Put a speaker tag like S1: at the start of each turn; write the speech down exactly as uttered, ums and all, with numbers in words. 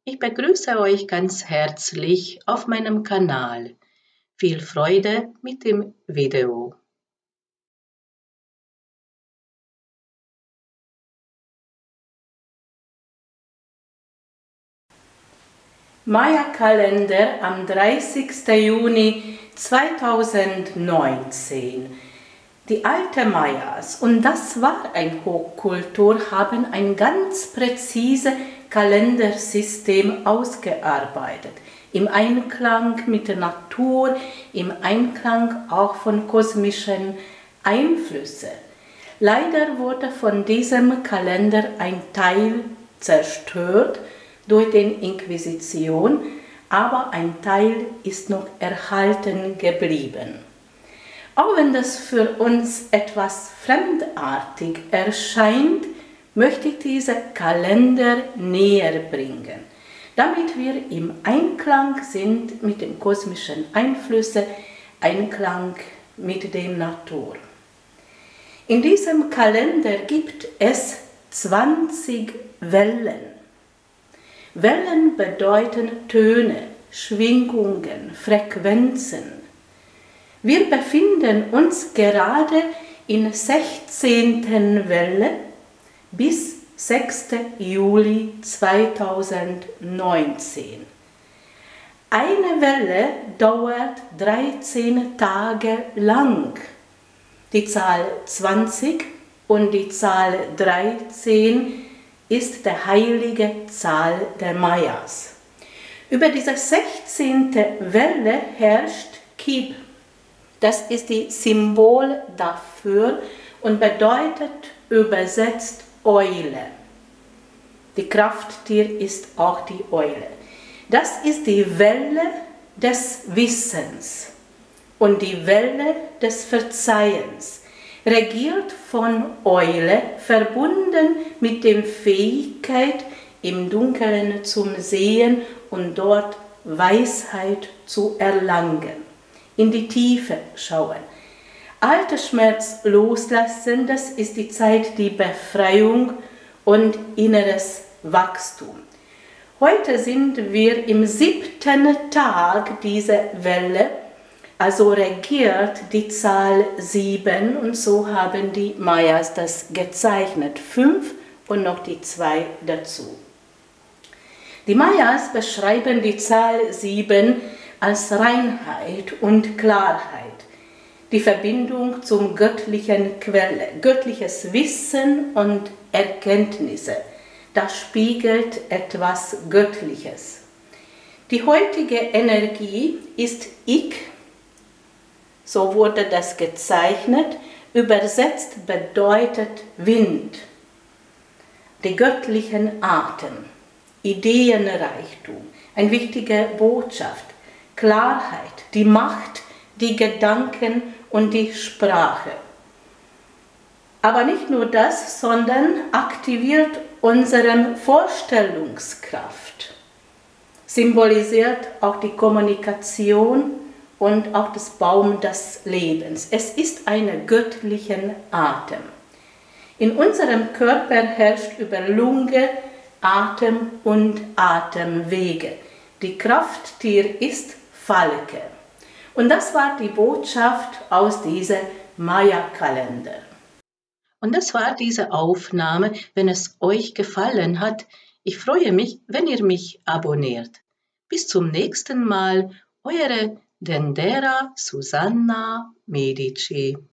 S1: Ich begrüße euch ganz herzlich auf meinem Kanal. Viel Freude mit dem Video. Maya-Kalender am dreißigsten Juni zweitausendneunzehn. Die alten Mayas, und das war eine Hochkultur, haben ein ganz präzises Kalendersystem ausgearbeitet. Im Einklang mit der Natur, im Einklang auch von kosmischen Einflüssen. Leider wurde von diesem Kalender ein Teil zerstört durch die Inquisition, aber ein Teil ist noch erhalten geblieben. Auch wenn das für uns etwas fremdartig erscheint, möchte ich diesen Kalender näher bringen, damit wir im Einklang sind mit den kosmischen Einflüssen, Einklang mit der Natur. In diesem Kalender gibt es zwanzig Wellen. Wellen bedeuten Töne, Schwingungen, Frequenzen. Wir befinden uns gerade in sechzehnten Welle bis sechsten Juli zweitausendneunzehn. Eine Welle dauert dreizehn Tage lang. Die Zahl zwanzig und die Zahl dreizehn ist die heilige Zahl der Mayas. Über diese sechzehnte Welle herrscht Kib. Das ist das Symbol dafür und bedeutet übersetzt Eule. Die Krafttier ist auch die Eule. Das ist die Welle des Wissens und die Welle des Verzeihens, regiert von Eule, verbunden mit der Fähigkeit, im Dunkeln zu sehen und dort Weisheit zu erlangen. In die Tiefe schauen. Alter Schmerz loslassen, das ist die Zeit der Befreiung und inneres Wachstum. Heute sind wir im siebten Tag dieser Welle, also regiert die Zahl sieben und so haben die Mayas das gezeichnet. Fünf und noch die zwei dazu. Die Mayas beschreiben die Zahl sieben als Reinheit und Klarheit, die Verbindung zum göttlichen Quelle, göttliches Wissen und Erkenntnisse. Das spiegelt etwas Göttliches. Die heutige Energie ist Ich, so wurde das gezeichnet, übersetzt bedeutet Wind, die göttlichen Atem, Ideenreichtum, eine wichtige Botschaft. Klarheit, die Macht, die Gedanken und die Sprache. Aber nicht nur das, sondern aktiviert unsere Vorstellungskraft, symbolisiert auch die Kommunikation und auch das Baum des Lebens. Es ist ein göttlicher Atem. In unserem Körper herrscht über Lunge, Atem und Atemwege. Die Krafttier ist Falke. Und das war die Botschaft aus diesem Maya-Kalender. Und das war diese Aufnahme. Wenn es euch gefallen hat, ich freue mich, wenn ihr mich abonniert. Bis zum nächsten Mal, eure Dendera Susanna Medici.